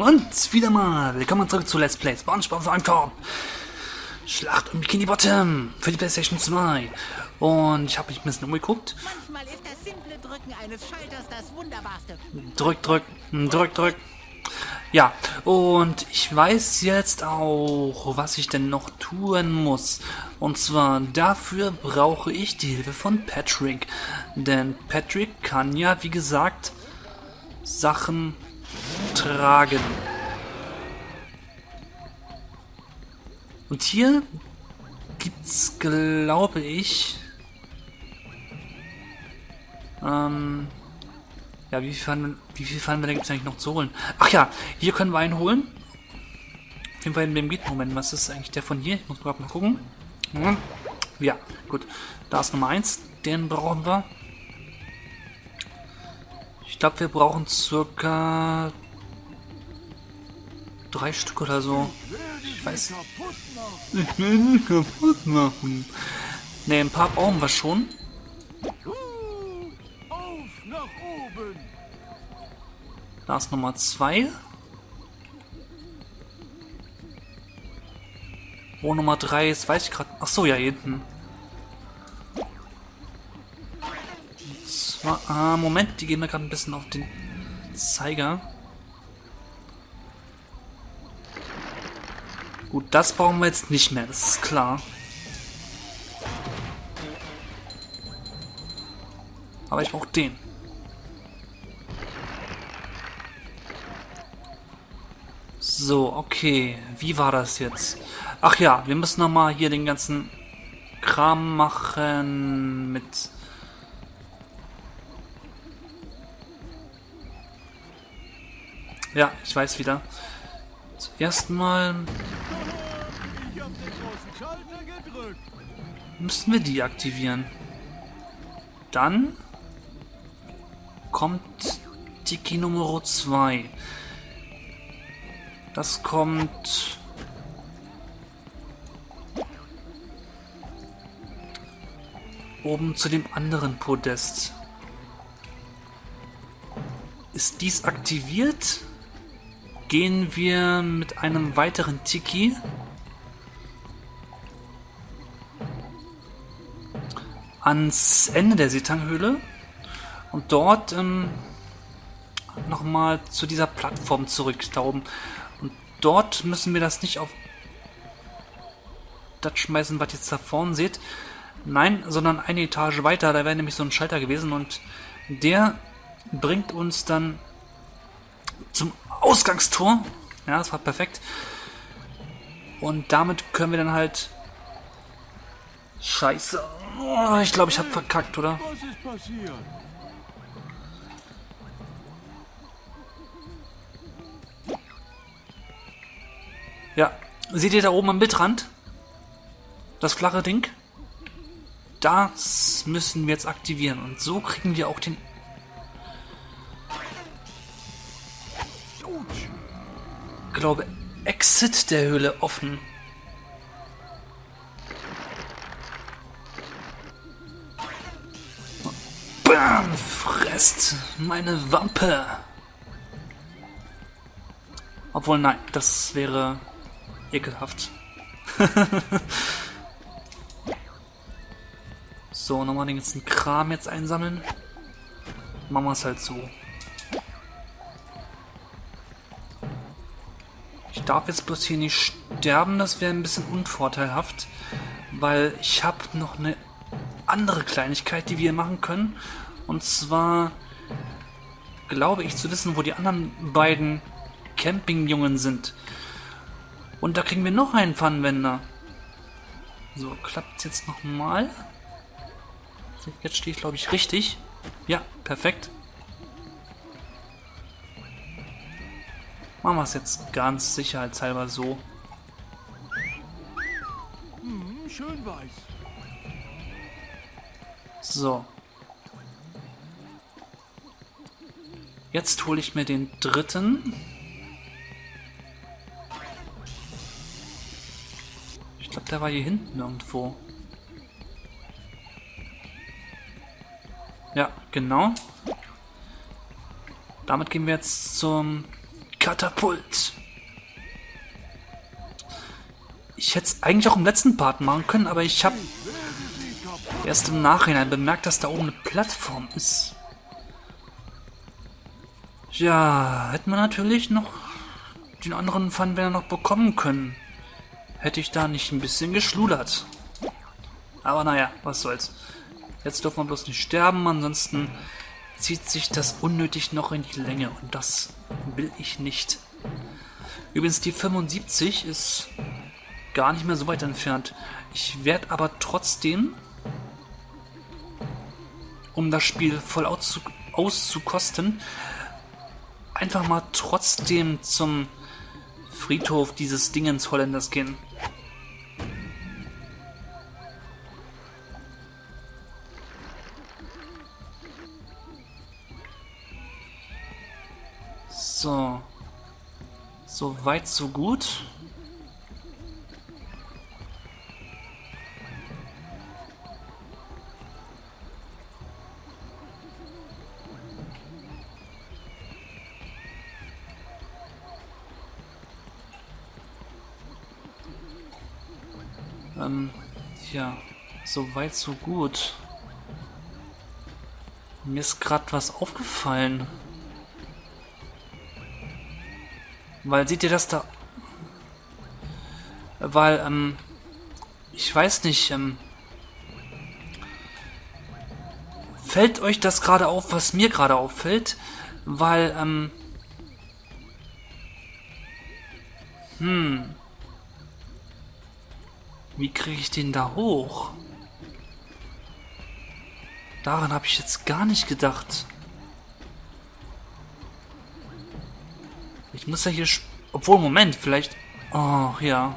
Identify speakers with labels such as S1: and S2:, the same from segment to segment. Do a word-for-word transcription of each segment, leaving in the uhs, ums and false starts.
S1: Und wieder mal, willkommen zurück zu Let's Play SpongeBob SpongeBob Schlacht um Bikini Bottom für die PlayStation zwei. Und ich habe mich ein bisschen umgeguckt.
S2: Manchmal ist das simple Drücken eines Schalters das Wunderbarste.
S1: Drück, drück, drück, drück. Ja, und ich weiß jetzt auch, was ich denn noch tun muss. Und zwar dafür brauche ich die Hilfe von Patrick. Denn Patrick kann ja, wie gesagt, Sachen tragen. Und hier gibt's, glaube ich, ähm, ja, wie viel Fallen, wie viel Fallen gibt es eigentlich noch zu holen? Ach ja, hier können wir einen holen. Auf jeden Fall in dem geht. Moment, was ist eigentlich der von hier? Ich muss gerade mal gucken. Ja, gut. Da ist Nummer eins. Den brauchen wir. Ich glaube, wir brauchen circa drei Stück oder so. Ich weiß. Ich will nicht kaputt machen. Ne, ein paar brauchen wir schon. Da ist Nummer zwei. Wo Nummer drei ist, weiß ich gerade. Ach so, ja, hier hinten. Zwar, ah, Moment, die gehen mir gerade ein bisschen auf den Zeiger. Gut, das brauchen wir jetzt nicht mehr, das ist klar. Aber ich brauche den. So, okay. Wie war das jetzt? Ach ja, wir müssen nochmal hier den ganzen Kram machen mit... Ja, ich weiß wieder. Zuerst mal... müssen wir die aktivieren. Dann kommt Tiki Nummer zwei. Das kommt... oben zu dem anderen Podest. Ist dies aktiviert? Gehen wir mit einem weiteren Tiki ans Ende der Seetanghöhle und dort ähm, nochmal zu dieser Plattform zurück da oben. Und dort müssen wir das nicht auf das schmeißen, was ihr jetzt da vorne seht. Nein, sondern eine Etage weiter. Da wäre nämlich so ein Schalter gewesen und der bringt uns dann zum Ausgangstor. Ja, das war perfekt. Und damit können wir dann halt... Scheiße. Oh, ich glaube, ich habe verkackt, oder?
S3: Was ist passiert?
S1: Ja, seht ihr da oben am Bildrand? Das flache Ding? Das müssen wir jetzt aktivieren. Und so kriegen wir auch den... Ich glaube, Exit der Höhle offen. Bam! Fresst meine Wampe. Obwohl, nein, das wäre ekelhaft. So, nochmal den ganzen Kram jetzt einsammeln. Machen wir es halt so. Ich darf jetzt bloß hier nicht sterben, das wäre ein bisschen unvorteilhaft, weil ich habe noch eine andere Kleinigkeit, die wir machen können. Und zwar glaube ich zu wissen, wo die anderen beiden Campingjungen sind. Und da kriegen wir noch einen Pfannenwender. So, klappt es jetzt nochmal. Jetzt stehe ich, glaube ich, richtig. Ja, perfekt. Machen wir es jetzt ganz sicherheitshalber so.
S3: Hm, schön weiß.
S1: So. Jetzt hole ich mir den dritten. Ich glaube, der war hier hinten irgendwo. Ja, genau. Damit gehen wir jetzt zum Katapult. Ich hätte es eigentlich auch im letzten Part machen können, aber ich habe erst im Nachhinein bemerkt, dass da oben eine Plattform ist. Ja, hätte man natürlich noch den anderen Funwender noch bekommen können. Hätte ich da nicht ein bisschen geschludert. Aber naja, was soll's. Jetzt dürfen wir bloß nicht sterben, ansonsten zieht sich das unnötig noch in die Länge und das will ich nicht. Übrigens, die fünfundsiebzig ist gar nicht mehr so weit entfernt. Ich werde aber trotzdem, um das Spiel voll auszu auszukosten, einfach mal trotzdem zum Friedhof dieses Dingens Holländers gehen. So. So weit, so gut. Ähm, ja, so weit, so gut. Mir ist gerade was aufgefallen. Weil, seht ihr das da? Weil, ähm, ich weiß nicht, ähm, fällt euch das gerade auf, was mir gerade auffällt? Weil, ähm, hm, wie kriege ich den da hoch? Daran habe ich jetzt gar nicht gedacht. Ich muss ja hier... Obwohl, Moment, vielleicht... Oh, ja.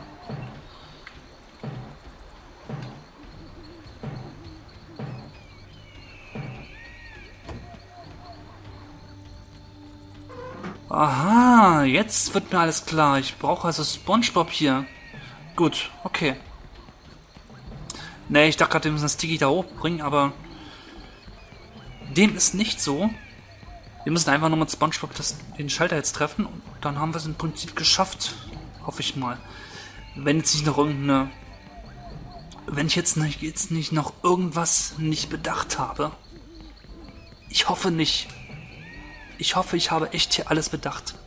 S1: Aha, jetzt wird mir alles klar. Ich brauche also SpongeBob hier. Gut, okay. Ne, ich dachte gerade, wir müssen das Tiki da hochbringen, aber... Dem ist nicht so. Wir müssen einfach nur mit SpongeBob das, den Schalter jetzt treffen und dann haben wir es im Prinzip geschafft. Hoffe ich mal. Wenn jetzt nicht noch irgendeine... Wenn ich jetzt nicht, jetzt nicht noch irgendwas nicht bedacht habe. Ich hoffe nicht. Ich hoffe, ich habe echt hier alles bedacht.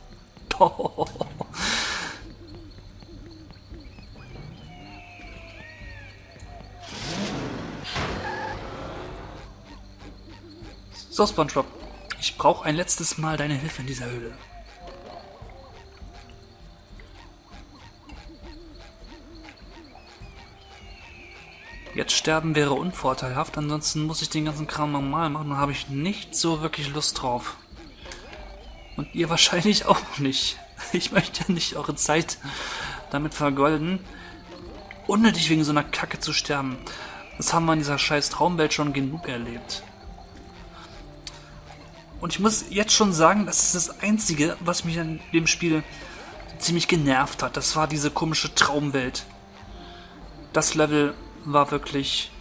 S1: So, SpongeBob. Ich brauche ein letztes Mal deine Hilfe in dieser Höhle. Jetzt sterben wäre unvorteilhaft, ansonsten muss ich den ganzen Kram normal machen, da habe ich nicht so wirklich Lust drauf. Und ihr wahrscheinlich auch nicht. Ich möchte ja nicht eure Zeit damit vergolden, unnötig wegen so einer Kacke zu sterben. Das haben wir in dieser scheiß Traumwelt schon genug erlebt. Und ich muss jetzt schon sagen, das ist das Einzige, was mich an dem Spiel ziemlich genervt hat. Das war diese komische Traumwelt. Das Level war wirklich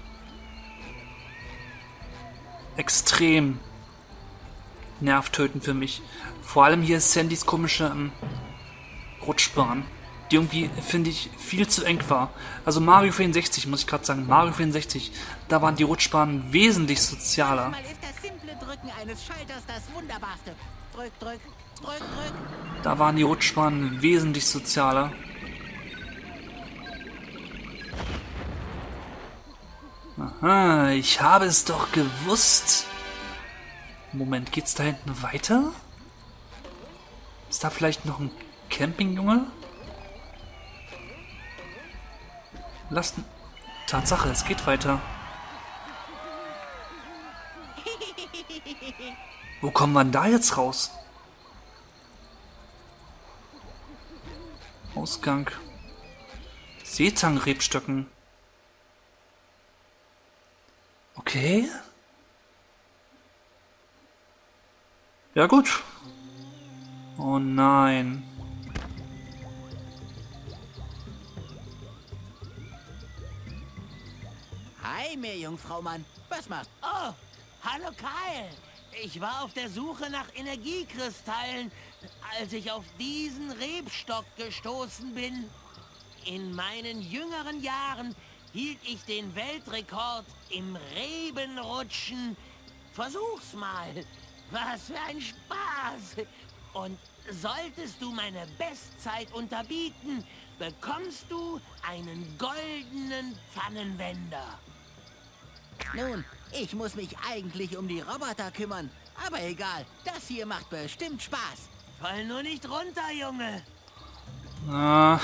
S1: extrem nervtötend für mich. Vor allem hier ist Sandys komische ähm, Rutschbahn, die irgendwie, finde ich, viel zu eng war. Also Mario vierundsechzig, muss ich gerade sagen, Mario vierundsechzig, da waren die Rutschbahnen wesentlich sozialer.
S2: Mal ist das simple Drücken eines Schalters das Wunderbarste. Drück, drück, drück, drück.
S1: Da waren die Rutschbahnen wesentlich sozialer. Aha, ich habe es doch gewusst. Moment, geht's da hinten weiter? Ist da vielleicht noch ein Campingjunge? Lasst... Tatsache, es geht weiter. Wo kommen wir denn da jetzt raus? Ausgang. Seetang-Rebstöcken. Okay. Ja gut. Oh nein.
S2: Hi, Meerjungfraumann. Was machst du?
S4: Oh, hallo Kyle. Ich war auf der Suche nach Energiekristallen,
S2: als ich auf diesen Rebstock gestoßen bin. In meinen jüngeren Jahren hielt ich den Weltrekord im Rebenrutschen. Versuch's mal. Was für ein Spaß. Und solltest du meine Bestzeit unterbieten, bekommst du einen goldenen Pfannenwender. Nun, ich muss mich eigentlich um die Roboter kümmern. Aber egal, das hier macht bestimmt Spaß. Fall nur nicht runter, Junge.
S1: Ah,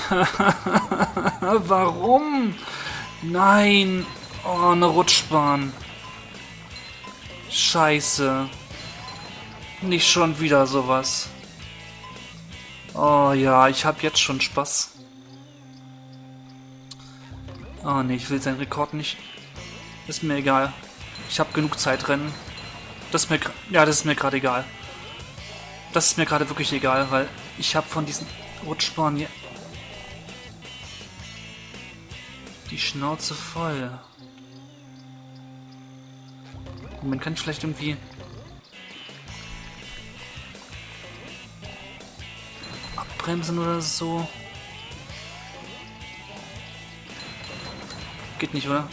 S1: warum? Nein. Oh, eine Rutschbahn. Scheiße. Nicht schon wieder sowas. Oh ja, ich habe jetzt schon Spaß. Oh nee, ich will seinen Rekord nicht. Ist mir egal. Ich habe genug Zeitrennen. Das ist mir, ja, das ist mir gerade egal. Das ist mir gerade wirklich egal, weil ich habe von diesen Rutschbahnen hier die Schnauze voll. Moment, kann ich vielleicht irgendwie abbremsen oder so? Geht nicht, oder?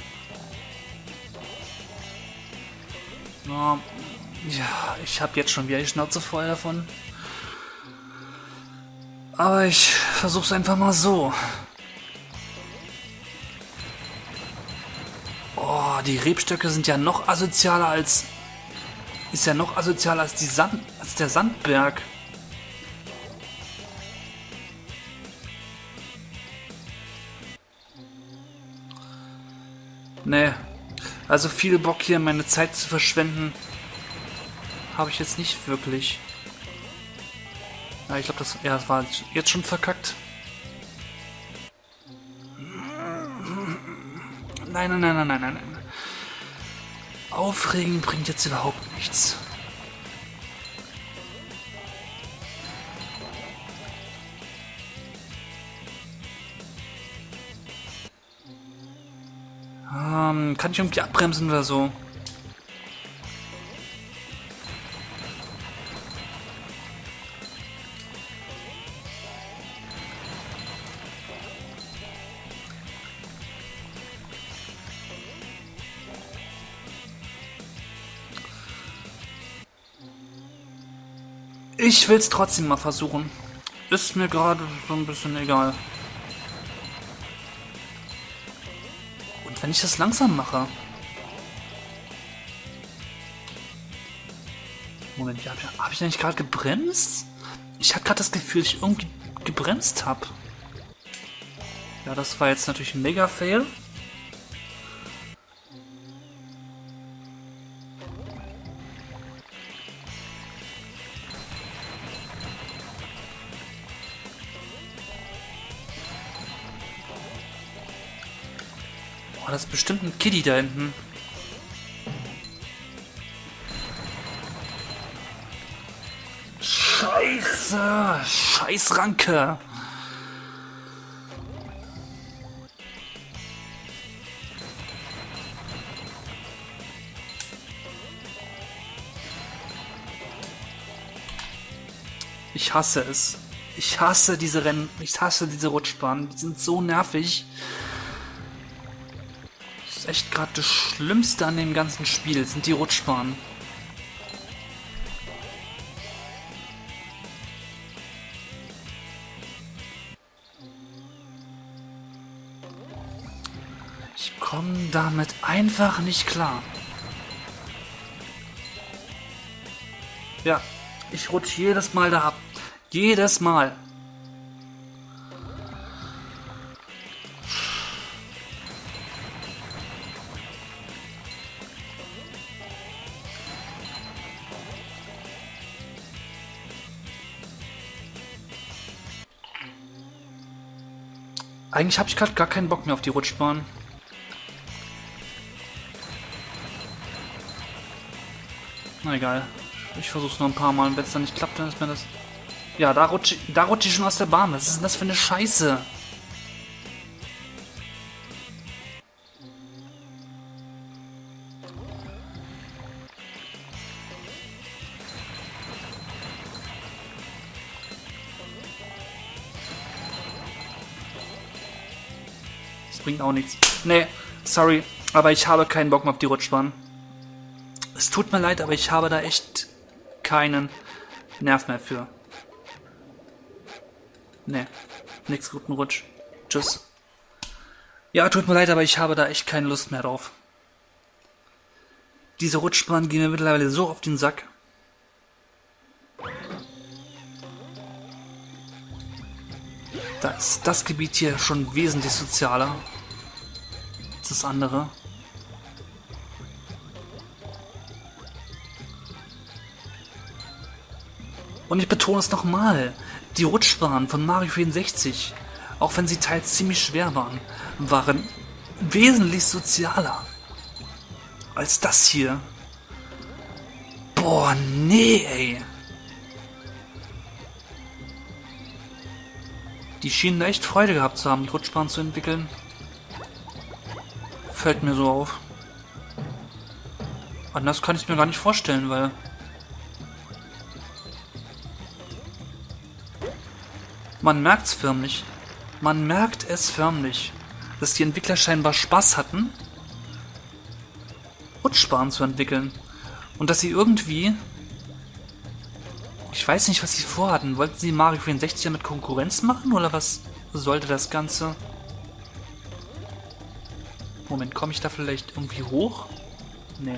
S1: Oh, ja, ich habe jetzt schon wieder die Schnauze voll davon. Aber ich versuch's einfach mal so. Oh, die Rebstöcke sind ja noch asozialer als... Ist ja noch asozialer als, die Sand, als der Sandberg. Nee. Also viel Bock hier meine Zeit zu verschwenden habe ich jetzt nicht wirklich. Ja, ich glaube, das, ja, das war jetzt schon verkackt. Nein, nein, nein, nein, nein, nein. Aufregen bringt jetzt überhaupt nichts. Ähm, kann ich irgendwie abbremsen oder so? Ich will es trotzdem mal versuchen. Ist mir gerade so ein bisschen egal. Und wenn ich das langsam mache? Moment, ja, habe ich eigentlich gerade gebremst? Ich hatte gerade das Gefühl, dass ich irgendwie gebremst habe. Ja, das war jetzt natürlich ein Mega-Fail. Oh, das ist bestimmt ein Kiddie da hinten. Scheiße! Scheißranke! Ich hasse es. Ich hasse diese Rennen. Ich hasse diese Rutschbahnen. Die sind so nervig. Das ist echt gerade das Schlimmste an dem ganzen Spiel, sind die Rutschbahnen. Ich komme damit einfach nicht klar. Ja, ich rutsche jedes Mal da ab. Jedes Mal. Eigentlich habe ich gerade gar keinen Bock mehr auf die Rutschbahn. Na egal. Ich versuche es noch ein paar Mal und wenn es dann nicht klappt, dann ist mir das... Ja, da rutsche da rutsch ich schon aus der Bahn. Was ist denn das für eine Scheiße? bringt auch nichts. Nee, sorry, aber ich habe keinen Bock mehr auf die Rutschbahn. Es tut mir leid, aber ich habe da echt keinen Nerv mehr für. Nee, nix guten Rutsch. Tschüss. Ja, tut mir leid, aber ich habe da echt keine Lust mehr drauf. Diese Rutschbahnen gehen mir mittlerweile so auf den Sack. Da ist das Gebiet hier schon wesentlich sozialer als das andere. Und ich betone es nochmal, die Rutschbahnen von Mario vierundsechzig, auch wenn sie teils ziemlich schwer waren, waren wesentlich sozialer als das hier. Boah, nee, ey. Die schienen da echt Freude gehabt zu haben, die Rutschbahn zu entwickeln. Fällt mir so auf. Anders kann ich es mir gar nicht vorstellen, weil... Man merkt es förmlich. Man merkt es förmlich, dass die Entwickler scheinbar Spaß hatten, Rutschbahnen zu entwickeln. Und dass sie irgendwie... Ich weiß nicht, was sie vorhatten. Wollten sie Mario vierundsechzig mit Konkurrenz machen oder was sollte das Ganze? Moment, komme ich da vielleicht irgendwie hoch? Nee.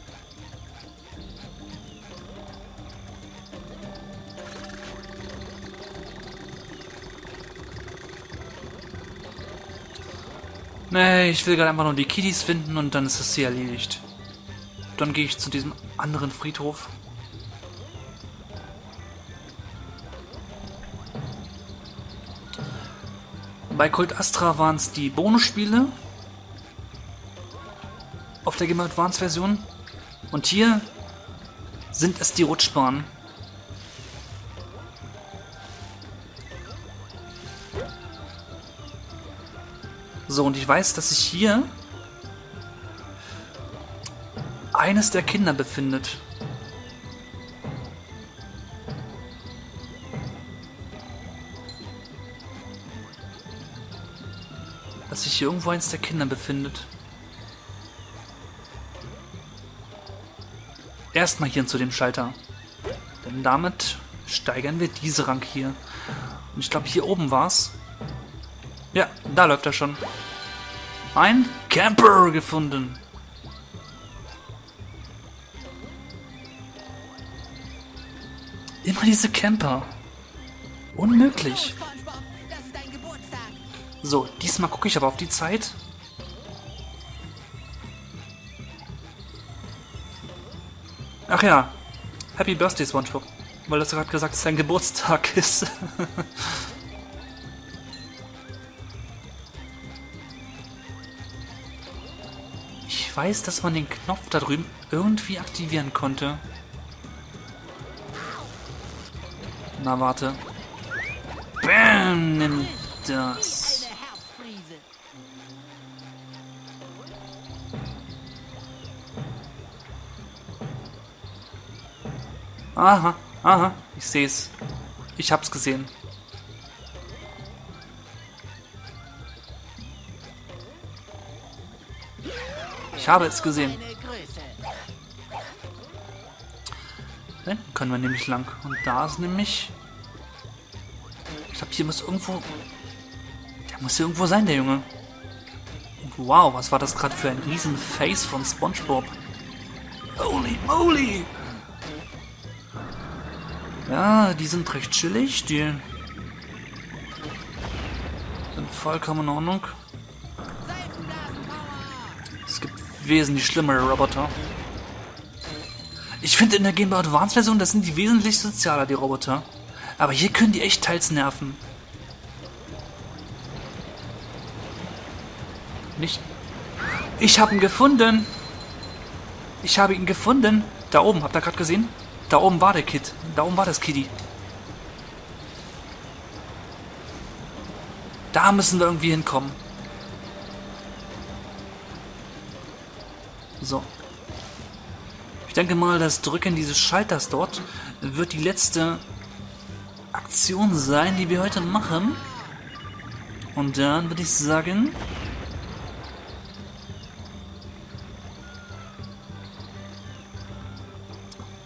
S1: Nee, ich will gerade einfach nur die Kiddies finden und dann ist das hier erledigt. Dann gehe ich zu diesem anderen Friedhof. Bei Kult Astra waren es die Bonusspiele auf der Game Boy Advance Version. Und hier sind es die Rutschbahnen. So, und ich weiß, dass sich hier eines der Kinder befindet. Dass sich hier irgendwo eins der Kinder befindet. Erstmal hier zu dem Schalter. Denn damit steigern wir diese Rang hier. Und ich glaube, hier oben war's. Ja, da läuft er schon. Ein Camper gefunden. Immer diese Camper. Unmöglich. So, diesmal gucke ich aber auf die Zeit. Ach ja, Happy Birthday SpongeBob, weil das gerade gesagt, dass sein Geburtstag ist. Ich weiß, dass man den Knopf da drüben irgendwie aktivieren konnte. Na, warte. Bam, nimm das. Aha, aha, ich seh's. Ich hab's gesehen. Ich habe es gesehen. Da hinten können wir nämlich lang. Und da ist nämlich... Ich glaube, hier muss irgendwo... Der muss hier irgendwo sein, der Junge. Und wow, was war das gerade für ein riesen Face von SpongeBob. Holy moly! Ja, die sind recht chillig. Die sind vollkommen in Ordnung. Es gibt wesentlich schlimmere Roboter. Ich finde in der Game Boy Advance Version, das sind die wesentlich sozialer, die Roboter. Aber hier können die echt teils nerven. Nicht. Ich habe ihn gefunden. Ich habe ihn gefunden. Da oben, habt ihr gerade gesehen? Da oben war der Kid. Da oben war das Kitty. Da müssen wir irgendwie hinkommen. So. Ich denke mal, das Drücken dieses Schalters dort wird die letzte Aktion sein, die wir heute machen. Und dann würde ich sagen,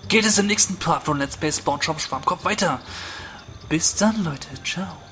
S1: geht es im nächsten Part von Let's Play SpongeBob Schwammkopf weiter. Bis dann, Leute. Ciao.